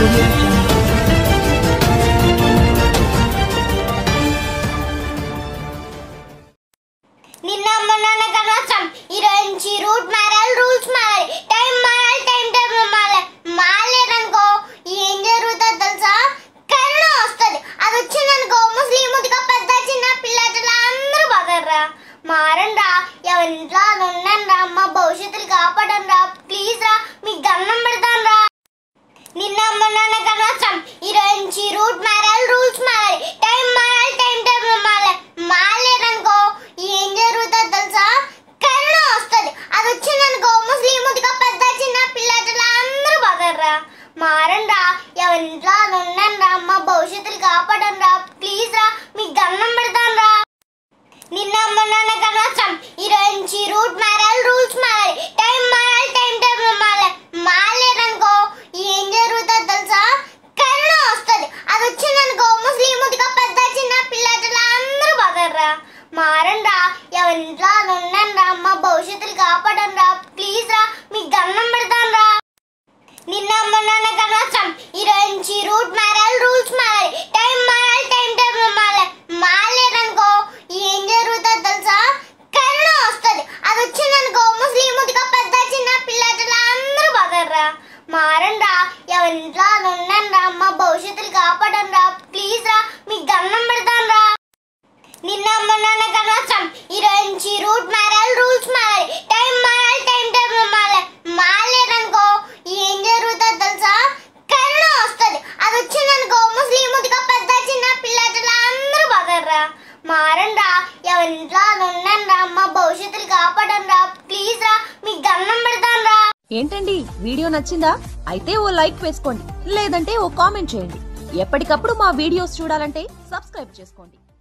నిన్న మొన్న కనవసం ఈ రోజు రూట్ మారాలి, రూల్స్ మారాలి, టైం మారాలి, టైం టేబుల్ మారాలి. మారలేదనుకో ఏం జరుగుతుందో తెలుసా? కరోనా వస్తుంది. అది వచ్చిందనుకో ముస్లిం ముదిగా పెద్ద చిన్న పిల్లలు అందరూ బగర్రా. మారండ్రా, ఎవరింట్లో అది ఉండండి రా. అమ్మ భవిష్యత్తులు కాపాడండి రా. ప్లీజ్ రా, మీకు గన్నం పెడతాను రా. నిన్న మొన్న కనవసం ఈ రోజు రూట్ మారాలి, రూల్స్ మారాలి, టైం మారాలి, టైం టేబుల్ మారాలి. మారలేదనుకో ఏం జరుగుతుందో తెలుసా? కరోనా వస్తుంది. అది వచ్చిందనుకో ముస్లిం ముదిగా పెద్ద చిన్న పిల్లలు అందరూ బగర్రా. మారండ్రా, ఎవరింట్లో అది ఉండండి రా. అమ్మ భవిష్యత్తులు కాపాడండి రా. ప్లీజ్ రా, మీకు గన్నం పెడతాను రా. నిన్న మొన్న కనవసం ఈ రోజు రూట్ మారాలి, రూల్స్ మారాలి, టైం మారాలి, టైం టేబుల్ మారాలి. మారలేదనుకో ఏం జరుగుతుందో తెలుసా? కరోనా వస్తుంది. అది వచ్చిందనుకో ముస్లిం ముదిగా పెద్ద చిన్న పిల్లలు అందరూ బగర్రా. మారండ్రా, ఎవరింట్లో అది ఉండండి రా. అమ్మ భవిష్యత్తులు కాపాడండి రా. ప్లీజ్ రా, మీకు గన్నం పెడతాను రా. నిన్న మొన్న కనవసం ఈ రోజు రూట్ మారాలి, రూల్స్ మారాలి, టైం మారాలి, టైం టేబుల్ మారాలి. మారలేదనుకో ఏం జరుగుతుందో తెలుసా? కరోనా వస్తుంది. అది వచ్చిందనుకో ముస్లిం ముదిగా పెద్ద చిన్న పిల్లలు అందరూ బగర్రా. మారండ్రా, ఎవరింట్లో అది ఉండండి రా. అమ్మ భవిష్యత్తులు కాపాడండి రా. ప్లీజ్ రా, మీకు గన్నం పెడతాను రా. నిన్న మొన్న కనవసం ఈ రోజు రూట్ మారాలి, రూల్స్ మారాలి, టైం మారాలి, టైం టేబుల్ మారాలి. మారలేదనుకో ఏం జరుగుతుందో తెలుసా? కరోనా వస్తుంది. అది వచ్చిందనుకో ముస్లిం ముదిగా పెద్ద చిన్న పిల్లలు అందరూ బగర్రా. మారండ్రా, ఎవరింట్లో అది ఉండండి రా. అమ్మ భవిష్యత్తులు కాపాడండి రా. ప్లీజ్ రా, మీకు గన్నం పెడతాను రా. ఏంటండి, వీడియో నచ్చిందా? అయితే ఓ లైక్ వేసుకోండి, లేదంటే ఓ కామెంట్ చేయండి. ఎప్పటికప్పుడు మా వీడియోస్ చూడాలంటే సబ్స్క్రైబ్ చేసుకోండి.